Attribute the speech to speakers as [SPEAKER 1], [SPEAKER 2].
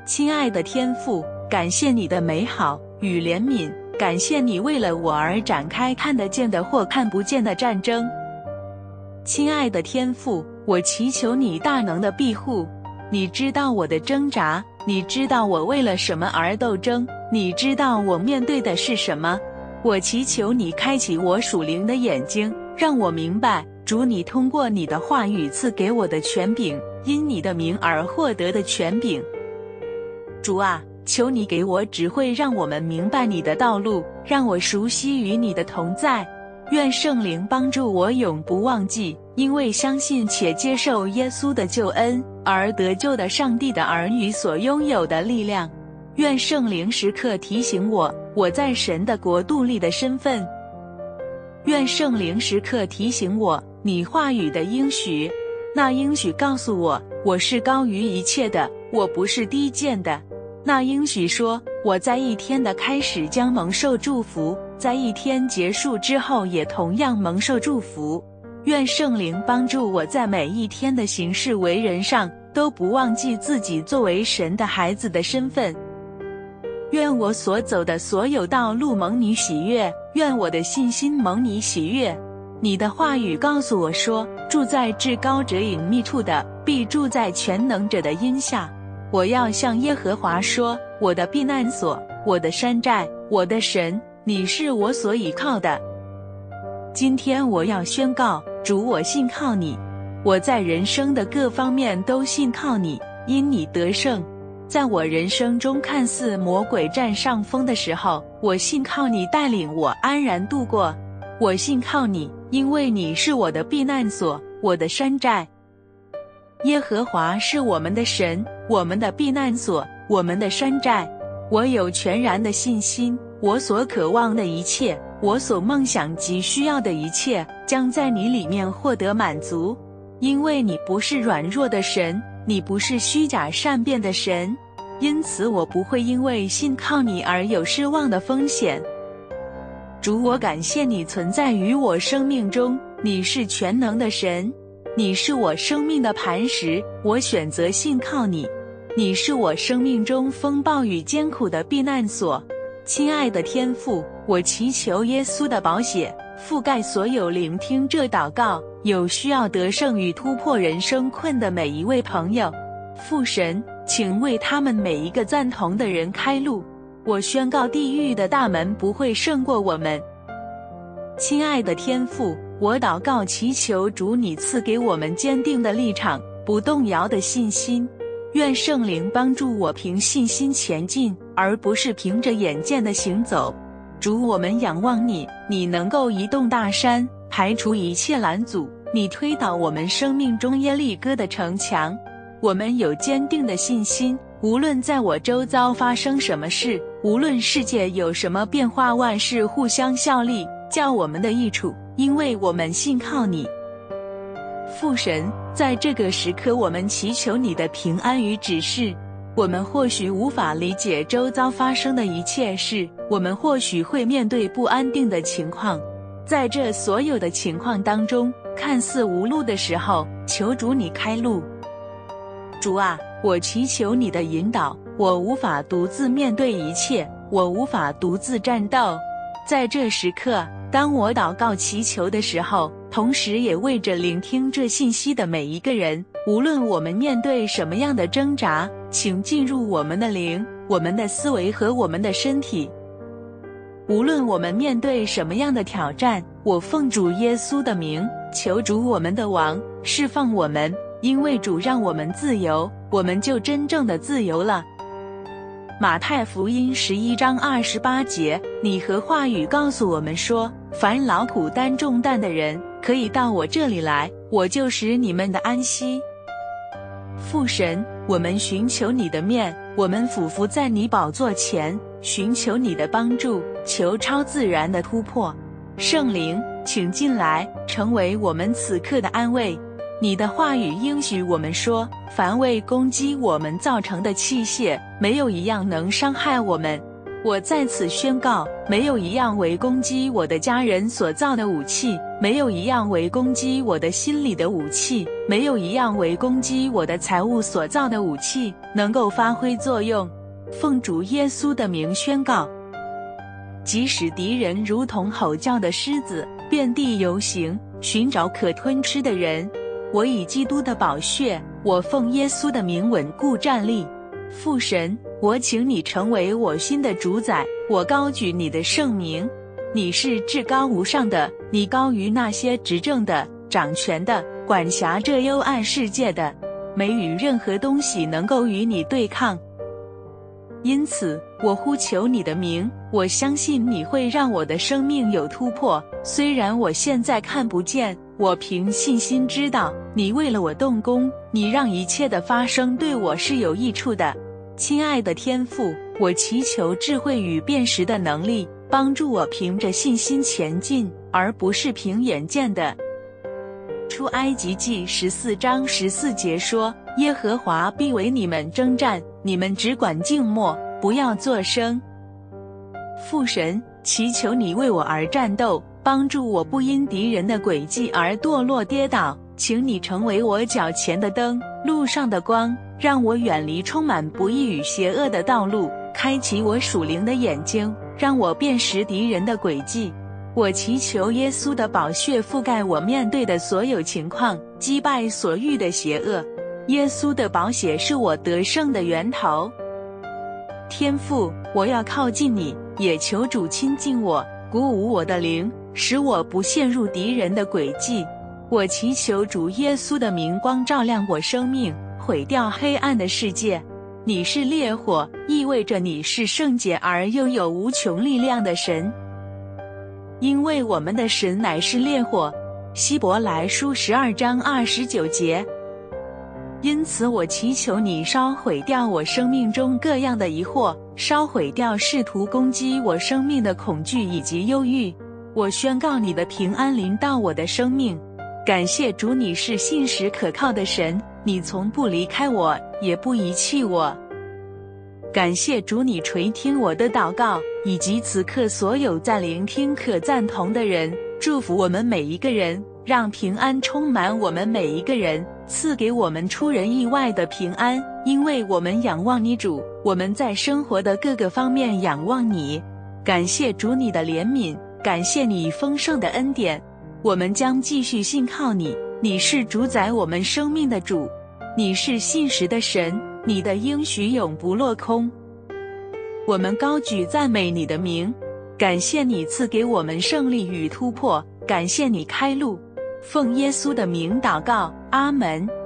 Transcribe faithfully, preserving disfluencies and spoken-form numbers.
[SPEAKER 1] 亲爱的天父，感谢你的美好与怜悯，感谢你为了我而展开看得见的或看不见的战争。亲爱的天父，我祈求你大能的庇护，你知道我的挣扎，你知道我为了什么而斗争，你知道我面对的是什么。我祈求你开启我属灵的眼睛，让我明白主你通过你的话语赐给我的权柄，因你的名而获得的权柄。主啊，求你给我指挥，让我们明白你的道路，让我熟悉与你的同在。愿圣灵帮助我永不忘记，因为相信且接受耶稣的救恩而得救的上帝的儿女所拥有的力量。愿圣灵时刻提醒我我在神的国度里的身份。愿圣灵时刻提醒我你话语的应许，那应许告诉我我是高于一切的，我不是低贱的。那应许说我在一天的开始将蒙受祝福，在一天结束之后也同样蒙受祝福。愿圣灵帮助我在每一天的行事为人上都不忘记自己作为神的孩子的身份。愿我所走的所有道路蒙你喜悦，愿我的信心蒙你喜悦。你的话语告诉我说，住在至高者隐秘处的必住在全能者的荫下。我要向耶和华说，我的避难所，我的山寨，我的神，你是我所倚靠的。今天我要宣告，主，我信靠你，我在人生的各方面都信靠你，因你得胜。在我人生中看似魔鬼占上风的时候，我信靠你带领我安然度过。我信靠你，因为你是我的避难所，我的山寨。耶和华是我们的神，我们的避难所，我们的山寨。我有全然的信心，我所渴望的一切，我所梦想及需要的一切，将在你里面获得满足。因为你不是软弱的神，你不是虚假善变的神，因此我不会因为信靠你而有失望的风险。主，我感谢你存在于我生命中，你是全能的神，你是我生命的磐石，我选择信靠你。你是我生命中风暴与艰苦的避难所。亲爱的天父，我祈求耶稣的宝血覆盖所有聆听这祷告有需要得胜与突破人生困的每一位朋友。父神，请为他们每一个赞同的人开路。我宣告地狱的大门不会胜过我们。亲爱的天父，我祷告祈求主你赐给我们坚定的立场，不动摇的信心。愿圣灵帮助我凭信心前进，而不是凭着眼见的行走。主，我们仰望你，你能够移动大山，排除一切拦阻，你推倒我们生命中耶利哥的城墙。我们有坚定的信心，无论在我周遭发生什么事，无论世界有什么变化，万事互相效力，叫我们的益处，因为我们信靠你。父神，在这个时刻我们祈求你的平安与指示。我们或许无法理解周遭发生的一切事，我们或许会面对不安定的情况。在这所有的情况当中，看似无路的时候，求主你开路。主啊，我祈求你的引导，我无法独自面对一切，我无法独自战斗。在这时刻，当我祷告祈求的时候，同时也为着聆听这信息的每一个人，无论我们面对什么样的挣扎，请进入我们的灵、我们的思维和我们的身体。无论我们面对什么样的挑战，我奉主耶稣的名，求主我们的王释放我们，因为主让我们自由，我们就真正的自由了。马太福音十一章二十八节，你和话语告诉我们说，凡劳苦担重担的人，可以到我这里来，我就使你们的安息。父神，我们寻求你的面，我们俯伏在你宝座前，寻求你的帮助，求超自然的突破。圣灵，请进来，成为我们此刻的安慰。你的话语应许我们说，凡为攻击我们造成的器械，没有一样能伤害我们。 我在此宣告，没有一样为攻击我的家人所造的武器，没有一样为攻击我的心里的武器，没有一样为攻击我的财物所造的武器，能够发挥作用。奉主耶稣的名宣告，即使敌人如同吼叫的狮子，遍地游行，寻找可吞吃的人，我以基督的宝血，我奉耶稣的名稳固站立。父神，我请你成为我心的主宰，我高举你的圣名。你是至高无上的，你高于那些执政的、掌权的、管辖这幽暗世界的，没与任何东西能够与你对抗。因此，我呼求你的名，我相信你会让我的生命有突破。虽然我现在看不见，我凭信心知道，你为了我动工，你让一切的发生对我是有益处的。亲爱的天父，我祈求智慧与辨识的能力，帮助我凭着信心前进，而不是凭眼见的。出埃及记十四章十四节说，耶和华必为你们征战，你们只管静默，不要作声。父神，祈求你为我而战斗，帮助我不因敌人的诡计而堕落跌倒，请你成为我脚前的灯，路上的光，让我远离充满不义与邪恶的道路，开启我属灵的眼睛，让我辨识敌人的诡计。我祈求耶稣的宝血覆盖我面对的所有情况，击败所遇的邪恶。耶稣的宝血是我得胜的源头。天父，我要靠近你，也求主亲近我，鼓舞我的灵，使我不陷入敌人的诡计。我祈求主耶稣的明光照亮我生命，毁掉黑暗的世界。你是烈火，意味着你是圣洁而又有无穷力量的神。因为我们的神乃是烈火，希伯来书十二章二十九节。因此我祈求你烧毁掉我生命中各样的疑惑，烧毁掉试图攻击我生命的恐惧以及忧郁。我宣告你的平安临到我的生命。感谢主，你是信实可靠的神，你从不离开我，也不遗弃我。感谢主，你垂听我的祷告，以及此刻所有在聆听可赞同的人。祝福我们每一个人，让平安充满我们每一个人，赐给我们出人意外的平安，因为我们仰望你主，我们在生活的各个方面仰望你。感谢主你的怜悯，感谢你丰盛的恩典。我们将继续信靠你，你是主宰我们生命的主，你是信实的神，你的应许永不落空。我们高举赞美你的名，感谢你赐给我们胜利与突破，感谢你开路。奉耶稣的名祷告，阿门。